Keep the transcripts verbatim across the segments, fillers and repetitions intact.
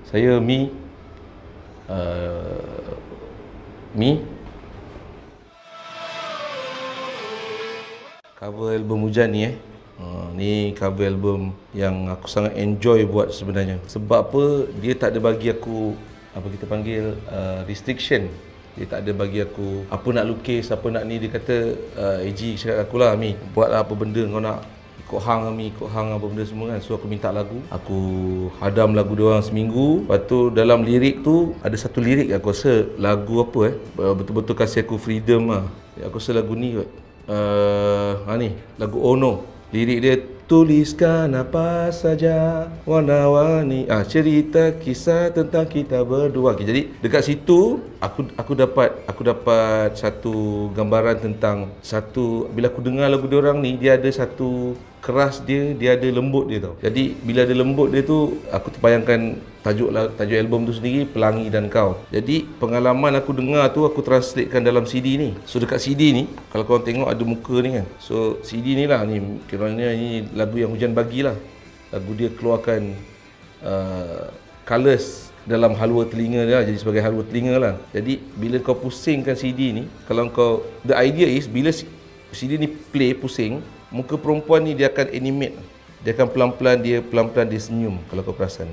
Saya Mi uh, Mi cover album Hujan ni eh uh, ni cover album yang aku sangat enjoy buat sebenarnya. Sebab apa? Dia tak ada bagi aku apa kita panggil uh, restriction. Dia tak ada bagi aku apa nak lukis, apa nak ni. Dia kata uh, A G cakap aku lah, Mi buatlah apa benda kau nak, ikut hang Mi, ikut hang apa benda semua kan. So aku minta lagu, aku hadam lagu dia orang seminggu. Lepas tu dalam lirik tu ada satu lirik aku rasa lagu apa eh betul-betul kasih aku freedom lah. Aku rasa lagu ni kot. Uh, ha ni lagu Oh No. Lirik dia, tuliskan apa saja warna-warni, ah cerita kisah tentang kita berdua. Okay, jadi dekat situ aku aku dapat aku dapat satu gambaran tentang satu, bila aku dengar lagu dia orang ni, dia ada satu keras dia, dia ada lembut dia tau. Jadi bila ada lembut dia tu, aku terbayangkan tajuk tajuk album tu sendiri Pelangi dan Kau. Jadi pengalaman aku dengar tu aku translatekan dalam C D ni. So dekat C D ni kalau korang tengok ada muka ni kan. So C D ni lah ni, kiranya ni lagu yang Hujan bagilah. Lagu dia keluarkan uh, colours dalam halua telinga dia lah, jadi sebagai halua telinga lah. Jadi bila kau pusingkan C D ni, kalau kau, the idea is bila C D ni play pusing, muka perempuan ni dia akan animate. Dia akan pelan-pelan, dia pelan-pelan dia senyum kalau kau perasan.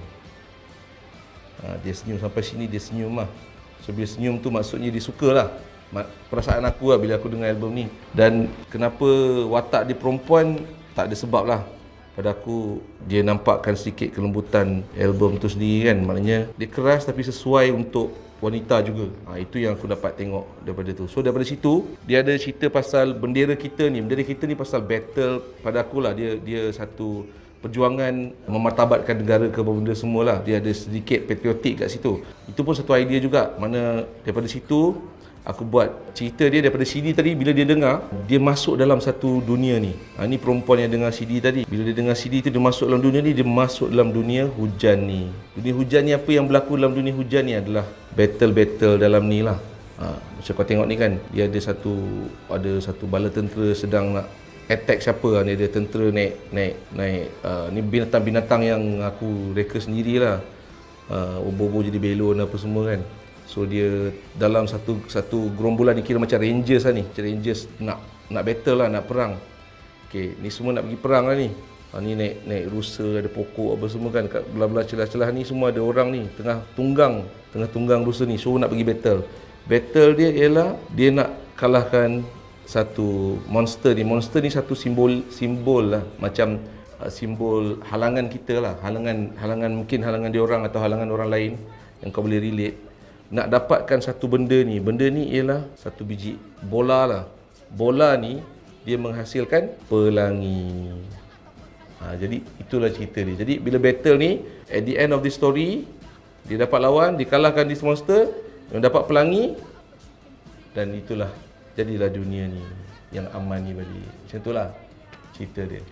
Ha, dia senyum sampai sini, dia senyum lah. So bila senyum tu maksudnya dia suka lah. Perasaan aku lah bila aku dengar album ni. Dan kenapa watak dia perempuan, tak ada sebab lah. Pada aku, dia nampakkan sedikit kelembutan album tu sendiri kan. Maknanya dia keras tapi sesuai untuk wanita juga. Ha, itu yang aku dapat tengok daripada tu. So daripada situ, dia ada cerita pasal bendera kita ni. Bendera kita ni pasal battle, pada aku lah. Dia, dia satu perjuangan memartabatkan negara ke benda semua lah. Dia ada sedikit patriotik kat situ. Itu pun satu idea juga. Mana daripada situ aku buat cerita dia daripada C D tadi. Bila dia dengar, dia masuk dalam satu dunia ni. Ha, ni perempuan yang dengar C D tadi. Bila dia dengar C D tu, dia masuk dalam dunia ni. Dia masuk dalam dunia hujan ni. Dunia hujan ni, apa yang berlaku dalam dunia hujan ni adalah battle-battle dalam ni lah. Ha, macam kau tengok ni kan, dia ada satu ada satu bala tentera sedang nak attack siapa lah. Ni ada tentera naik naik naik uh, ni binatang-binatang yang aku reka sendirilah. Uh, obo-obo jadi belon apa semua kan. So dia dalam satu satu gerombolan ni, kira macam Rangers lah ni. Macam Rangers nak nak battle lah, nak perang. Okey, ni semua nak pergi perang lah ni. Ha, ni naik naik rusa, ada pokok apa semua kan. Kat belah-belah celah-celah ni semua ada orang ni tengah tunggang, tengah tunggang rusa ni. So nak pergi battle. Battle dia ialah dia nak kalahkan satu monster ni. Monster ni satu simbol simbol lah, macam uh, simbol halangan kita lah. Halangan halangan mungkin halangan dia orang atau halangan orang lain yang kau boleh relate. Nak dapatkan satu benda ni. Benda ni ialah satu biji bola lah. Bola ni dia menghasilkan pelangi. Ha, jadi itulah cerita dia. Jadi bila battle ni, at the end of the story, dia dapat lawan, dikalahkan this monster, yang dapat pelangi, dan itulah jadilah dunia ni yang aman ni balik. Macam itulah cerita dia.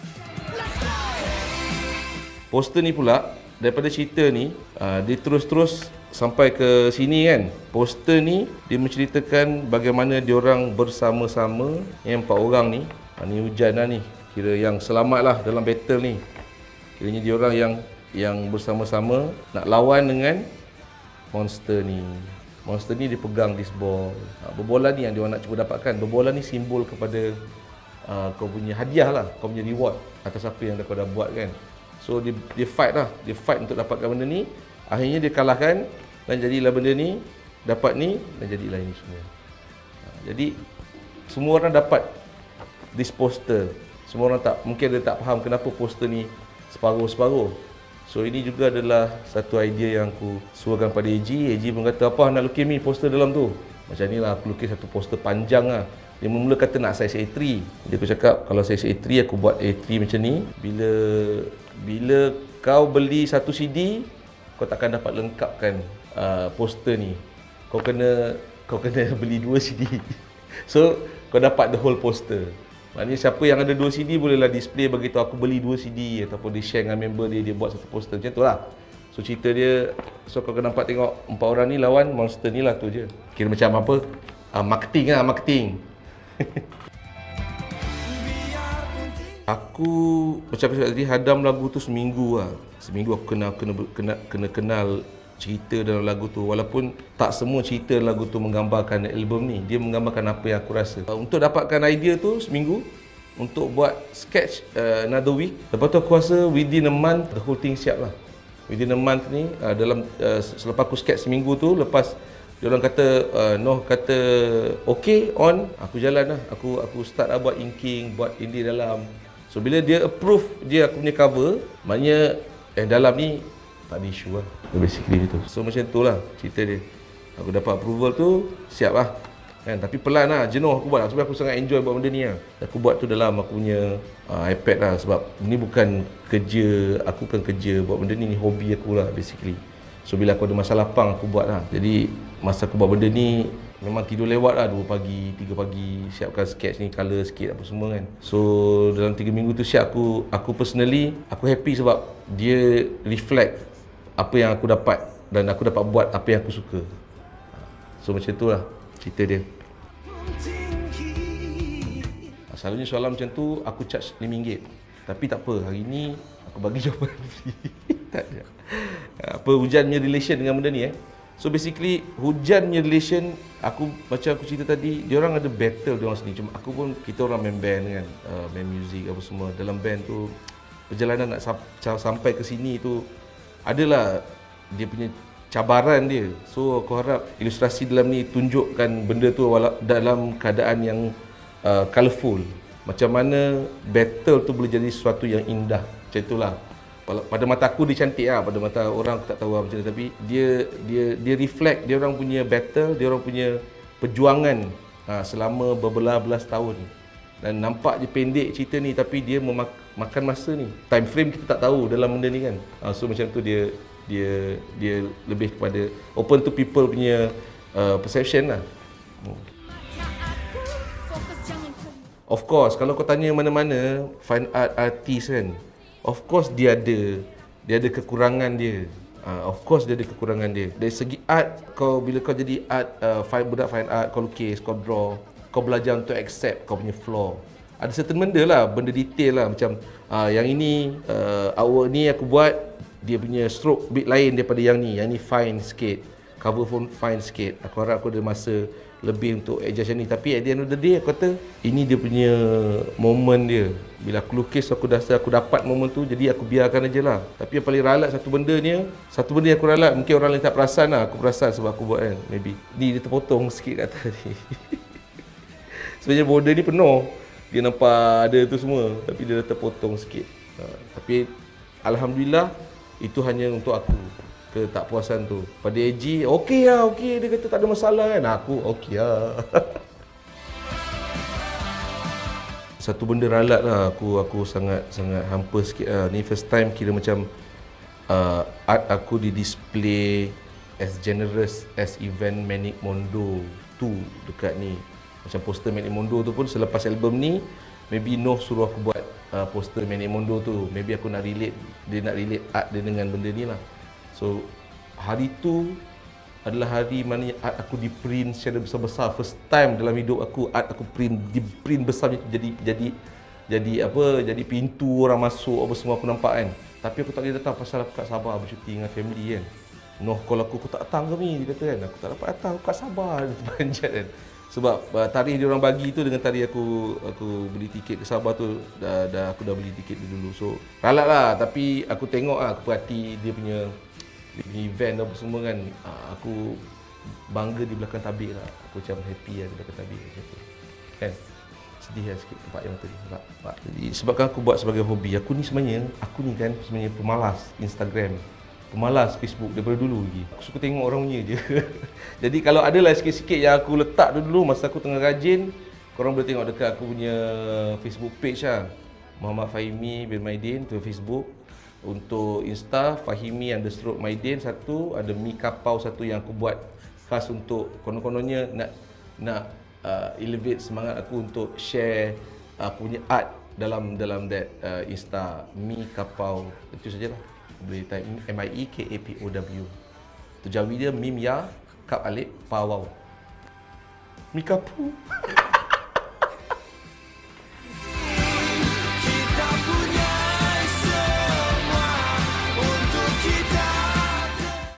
Poster ni pula, daripada cerita ni, uh, dia terus-terus sampai ke sini kan. Poster ni dia menceritakan bagaimana diorang bersama-sama, yang empat orang ni. Ha, ni Hujan lah ni, kira yang selamat lah dalam battle ni. Kiranya diorang yang yang bersama-sama nak lawan dengan monster ni. Monster ni dia pegang this ball. Ha, berbola ni yang diorang nak cuba dapatkan. Berbola ni simbol kepada uh, kau punya hadiah lah, kau punya reward atas apa yang kau dah buat kan. So dia, dia fight lah, dia fight untuk dapatkan benda ni. Akhirnya dia kalahkan dan jadilah benda ni, dapat ni dan jadilah ini semua. Ha, jadi semua orang dapat this poster. Semua orang tak, mungkin dia tak faham kenapa poster ni separuh-separuh. So ini juga adalah satu idea yang aku suruhkan pada A G. A G pun kata, apa nak lukis ni poster dalam tu? Macam ni lah, aku lukis satu poster panjang lah. Dia mula kata nak size A tiga. Jadi aku cakap, kalau size A tiga aku buat A tiga macam ni. Bila bila kau beli satu C D, kau takkan dapat lengkapkan uh, poster ni. Kau kena kau kena beli dua C D. So kau dapat the whole poster. Maknanya siapa yang ada dua C D bolehlah display beritahu aku beli dua C D, ataupun dia share dengan member dia, dia buat satu poster. Macam tu lah. So cerita dia, so kau kena nampak tengok empat orang ni lawan monster ni lah, tu je. Kira macam apa? Uh, marketing lah, marketing. Aku macam aku cakap tadi, hadam lagu tu seminggu lah. Seminggu aku kena kena kena kena kenal cerita dalam lagu tu. Walaupun tak semua cerita lagu tu menggambarkan album ni, dia menggambarkan apa yang aku rasa. Untuk dapatkan idea tu seminggu untuk buat sketch uh, another week. Lepas tu aku rasa within a month the whole thing siap lah. Within a month ni uh, dalam uh, selepas aku sketch seminggu tu, lepas dia orang kata uh, Noh kata okay on, aku jalan lah. Aku aku start lah buat inking, buat indie dalam. So bila dia approve dia aku punya cover, maknanya eh dalam ni tak ada isu lah. Basically itu. So macam tu lah cerita dia. Aku dapat approval tu, siap lah. Kan? Tapi pelan lah, jenuh aku buat lah. Sebab aku sangat enjoy buat benda ni lah. Aku buat tu dalam aku punya uh, iPad lah. Sebab ni bukan kerja, aku bukan kerja buat benda ni, ni hobi aku lah basically. So bila aku ada masa lapang aku buat lah. Jadi masa aku buat benda ni memang tidur lewat lah, dua pagi, tiga pagi, siapkan sketch ni, colour sikit apa semua kan. So dalam tiga minggu tu siap, aku aku personally, aku happy sebab dia reflect apa yang aku dapat dan aku dapat buat apa yang aku suka. So macam tu lah cerita dia. Selalunya soalan macam tu aku charge lima ringgit. Tapi tak apa, hari ni aku bagi jawapan free. Tak ada. Apa hujannya relation dengan benda ni eh. So basically hujannya relation, aku macam aku cerita tadi, dia orang ada battle dia orang sendiri. Cuma aku pun, kita orang main band kan, uh, main music apa semua. Dalam band tu perjalanan nak sampai ke sini tu adalah dia punya cabaran dia. So aku harap ilustrasi dalam ni tunjukkan benda tu dalam keadaan yang uh, colourful. Macam mana battle tu boleh jadi sesuatu yang indah. Macam itulah. Pada mata aku dia cantik lah, pada mata orang aku tak tahu lah macam tu, tapi dia dia dia reflect dia orang punya battle, dia orang punya perjuangan ha, selama berbelas-belas tahun. Dan nampak je pendek cerita ni, tapi dia memak makan masa ni. Time frame kita tak tahu dalam benda ni kan. Ha, so macam tu dia dia dia lebih kepada open to people punya uh, perception lah. Hmm. Of course, kalau kau tanya mana-mana fine art artist kan, of course dia ada dia ada kekurangan dia. Uh, of course dia ada kekurangan dia. Dari segi art, kau bila kau jadi art uh, fine budak fine art, kau lukis, kau draw, kau belajar untuk accept kau punya flaw. Ada certain benda lah, benda detail lah, macam uh, yang ini uh, artwork ni aku buat dia punya stroke bit lain daripada yang ni. Yang ni fine sikit, cover pun fine sikit. Aku harap aku ada masa lebih untuk adjust ni. Tapi at the end of the day aku kata ini dia punya moment dia. Bila aku lukis aku rasa aku dapat moment tu, jadi aku biarkan aje lah. Tapi yang paling ralat satu benda ni, satu benda yang aku ralat, mungkin orang lain tak perasan lah, aku perasan sebab aku buat kan, maybe ni dia terpotong sikit kat atas ni. Sebenarnya border ni penuh, dia nampak ada tu semua, tapi dia dah terpotong sikit. Ha, tapi alhamdulillah itu hanya untuk aku. Ketakpuasan tu. Pada A G, okey lah, okey. Dia kata tak ada masalah kan. Aku, okey lah. Satu benda ralat lah. Aku aku sangat sangat hampa sikit lah. Ni first time kira macam uh, art aku di display as generous as event Manic Mondo tu dekat ni. Macam poster Manic Mondo tu pun selepas album ni, maybe Noh suruh aku buat uh, poster Manic Mondo tu. Maybe aku nak relate, dia nak relate art dia dengan benda ni lah. So, hari tu adalah hari mana art aku di print secara besar-besar. First time dalam hidup aku, art aku print, di print besar jadi jadi jadi apa, jadi pintu orang masuk apa semua aku nampak kan. Tapi aku tak boleh datang pasal aku kat Sabah bercuti dengan family kan. Noh call aku, aku tak datang ke ni, dia kata kan. Aku tak dapat datang, aku kat Sabah, dia panjat kan. Sebab uh, tarikh dia orang bagi tu dengan tarikh aku aku beli tiket ke Sabah tu dah, dah aku dah beli tiket dulu. So, ralat lah, tapi aku tengok lah, aku perhati dia punya event apa semua kan, aku bangga di belakang tabir lah. Aku macam happy lah di belakang tabir macam tu kan. Sedih lah sikit tempat yang tadi sebab, sebab, jadi, sebabkan aku buat sebagai hobi. Aku ni sebenarnya, aku ni kan sebenarnya pemalas Instagram, pemalas Facebook daripada dulu lagi. Aku suka tengok orang punya je. Jadi kalau adalah sikit-sikit yang aku letak dulu masa aku tengah rajin, korang boleh tengok dekat aku punya Facebook page lah, Muhammad Fahimi bin Maidin tu Facebook. Untuk Insta, Fahimi understroke Maidin satu, ada Mi Kapau satu yang aku buat khas untuk konon-kononnya nak nak uh, elevate semangat aku untuk share aku uh, punya art dalam dalam that uh, Insta Mi Kapau. Itu sajalah. Boleh type M I E K A P O W. Tu Jawi dia Mim Ya Kap Alif Pawau. Mi Kapau.